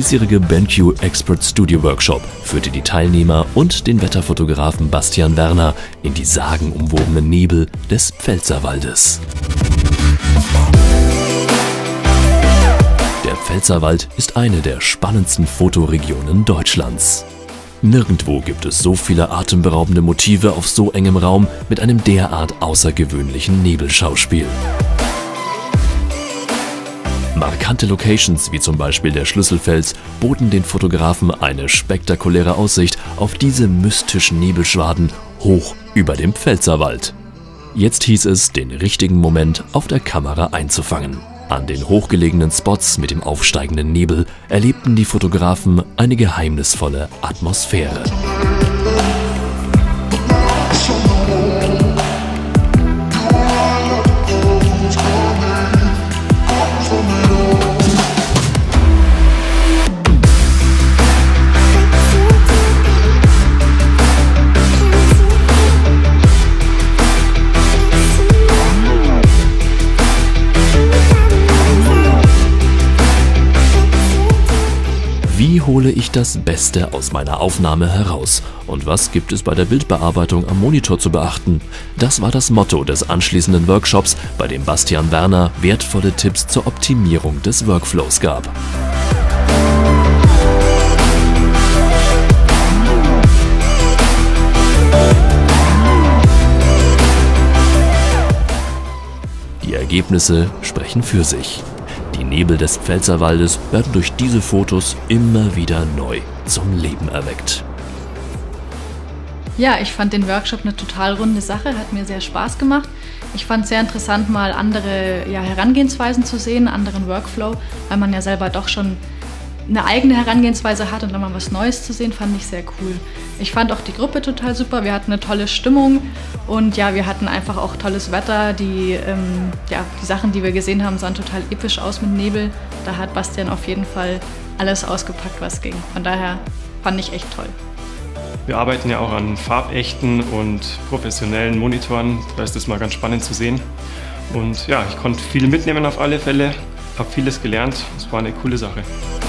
diesjährige BenQ Expert Studio Workshop führte die Teilnehmer und den Wetterfotografen Bastian Werner in die sagenumwobenen Nebel des Pfälzerwaldes. Der Pfälzerwald ist eine der spannendsten Fotoregionen Deutschlands. Nirgendwo gibt es so viele atemberaubende Motive auf so engem Raum mit einem derart außergewöhnlichen Nebelschauspiel. Markante Locations wie zum Beispiel der Schlüsselfels boten den Fotografen eine spektakuläre Aussicht auf diese mystischen Nebelschwaden hoch über dem Pfälzerwald. Jetzt hieß es, den richtigen Moment auf der Kamera einzufangen. An den hochgelegenen Spots mit dem aufsteigenden Nebel erlebten die Fotografen eine geheimnisvolle Atmosphäre. Wie hole ich das Beste aus meiner Aufnahme heraus? Und was gibt es bei der Bildbearbeitung am Monitor zu beachten? Das war das Motto des anschließenden Workshops, bei dem Bastian Werner wertvolle Tipps zur Optimierung des Workflows gab. Die Ergebnisse sprechen für sich. Die Nebel des Pfälzerwaldes werden durch diese Fotos immer wieder neu zum Leben erweckt. Ja, ich fand den Workshop eine total runde Sache, hat mir sehr Spaß gemacht. Ich fand es sehr interessant, mal andere Herangehensweisen zu sehen, anderen Workflow, weil man ja selber doch schon eine eigene Herangehensweise hat und dann mal was Neues zu sehen, fand ich sehr cool. Ich fand auch die Gruppe total super, wir hatten eine tolle Stimmung und ja, wir hatten einfach auch tolles Wetter. Die Sachen, die wir gesehen haben, sahen total episch aus mit Nebel. Da hat Bastian auf jeden Fall alles ausgepackt, was ging. Von daher fand ich echt toll. Wir arbeiten ja auch an farbechten und professionellen Monitoren, da ist das mal ganz spannend zu sehen. Und ja, ich konnte viel mitnehmen auf alle Fälle, habe vieles gelernt, es war eine coole Sache.